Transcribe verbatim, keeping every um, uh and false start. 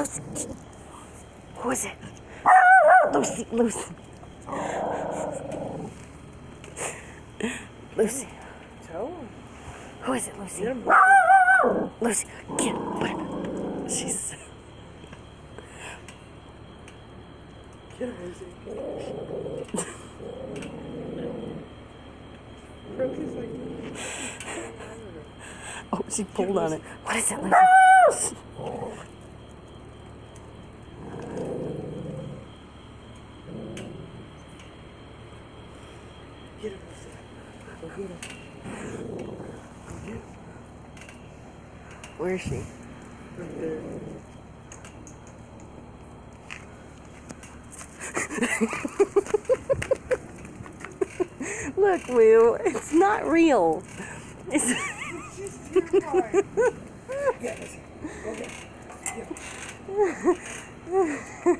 Lucy. Who is it? Lucy, Lucy. Lucy. Who is it, Lucy? Lucy, get her. She's... Get her, Lucy. Oh, she pulled on it. What is it, Lucy? Get her, Lucy. Go get her. Go get her. Where is she? Right there. Look, Will, it's not real. It's She's terrified. Get her. Go get her. Get her.